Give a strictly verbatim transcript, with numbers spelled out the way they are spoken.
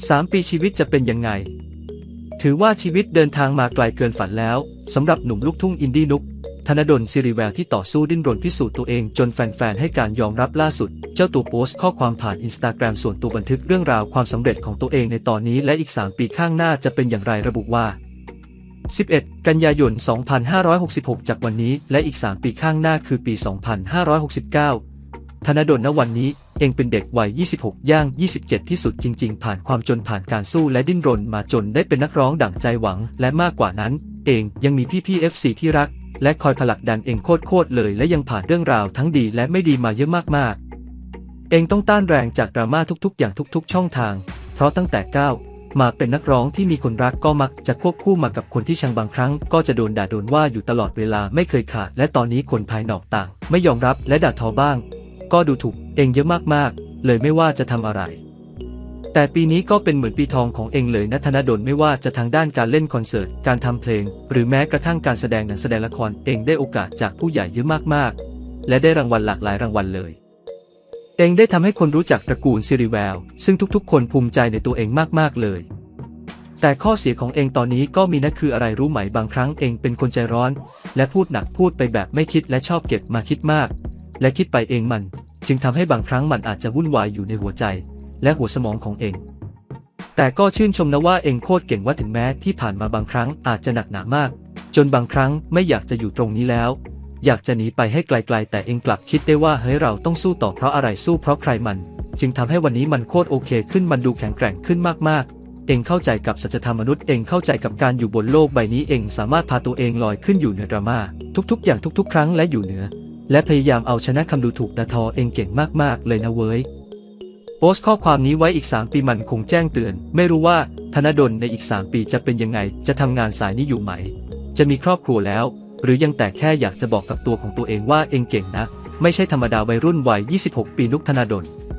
สามปีชีวิตจะเป็นยังไงถือว่าชีวิตเดินทางมาไกลเกินฝันแล้วสำหรับหนุ่มลูกทุ่งอินดี้นุกธนดล ศิริแววที่ต่อสู้ดิ้นรนพิสูจน์ตัวเองจนแฟนๆให้การยอมรับล่าสุดเจ้าตัวโพสต์ข้อความผ่านอินสตาแกรมส่วนตัวบันทึกเรื่องราวความสำเร็จของตัวเองในตอนนี้และอีกสามปีข้างหน้าจะเป็นอย่างไรระบุว่าสิบเอ็ดกันยายนสองพันห้าร้อยหกสิบหกจากวันนี้และอีกสามปีข้างหน้าคือปีสองพันห้าร้อยหกสิบเก้าธนดล ณ วันนี้เองเป็นเด็กวัยยี่สิบหกย่างยี่สิบเจ็ดที่สุดจริงๆผ่านความจนผ่านการสู้และดิ้นรนมาจนได้เป็นนักร้องดั่งใจหวังและมากกว่านั้นเองยังมีพี่ๆ เอฟ ซี ที่รักและคอยผลักดันเองโคตรๆเลยและยังผ่านเรื่องราวทั้งดีและไม่ดีมาเยอะมากๆเองต้องต้านแรงจากดราม่าทุกๆอย่างทุกๆช่องทางเพราะตั้งแต่ก้าวมาเป็นนักร้องที่มีคนรักก็มักจะควบคู่มากับคนที่ชังบางครั้งก็จะโดนด่าโดนว่าอยู่ตลอดเวลาไม่เคยขาดและตอนนี้คนภายนอกต่างไม่ยอมรับและด่าทอบ้างก็ดูถูกเองเยอะมากๆเลยไม่ว่าจะทำอะไรแต่ปีนี้ก็เป็นเหมือนปีทองของเองเลยนะธนดลไม่ว่าจะทางด้านการเล่นคอนเสิร์ตการทำเพลงหรือแม้กระทั่งการแสดงหนังแสดงละครเองได้โอกาสจากผู้ใหญ่เยอะมากๆและได้รางวัลหลากหลายรางวัลเลยเองได้ทำให้คนรู้จักตระกูลศิริแววซึ่งทุกๆคนภูมิใจในตัวเองมากๆเลยแต่ข้อเสียของเองตอนนี้ก็มีนะคืออะไรรู้ไหมบางครั้งเองเป็นคนใจร้อนและพูดหนักพูดไปแบบไม่คิดและชอบเก็บมาคิดมากและคิดไปเองมันจึงทำให้บางครั้งมันอาจจะวุ่นวายอยู่ในหัวใจและหัวสมองของเองแต่ก็ชื่นชมนะว่าเองโคตรเก่งว่าถึงแม้ที่ผ่านมาบางครั้งอาจจะหนักหนามากจนบางครั้งไม่อยากจะอยู่ตรงนี้แล้วอยากจะหนีไปให้ไกลๆแต่เองกลับคิดได้ว่าเฮ้ยเราต้องสู้ต่อเพราะอะไรสู้เพราะใครมันจึงทำให้วันนี้มันโคตรโอเคขึ้นมันดูแข็งแกร่งขึ้นมากๆเองเข้าใจกับสัจธรรมมนุษย์เองเข้าใจกับการอยู่บนโลกใบนี้เองสามารถพาตัวเองลอยขึ้นอยู่เหนือดราม่าทุกๆอย่างทุกๆครั้งและอยู่เหนือและพยายามเอาชนะคำดูถูกด่าทอเองเก่งมากๆเลยนะเว้ยโพสต์ข้อความนี้ไว้อีกสามปีมันคงแจ้งเตือนไม่รู้ว่าธนดลในอีกสามปีจะเป็นยังไงจะทำงานสายนี้อยู่ไหมจะมีครอบครัวแล้วหรือยังแต่แค่อยากจะบอกกับตัวของตัวเองว่าเองเก่งนะไม่ใช่ธรรมดาวัยรุ่นวัยยี่สิบหกปีนุกธนดล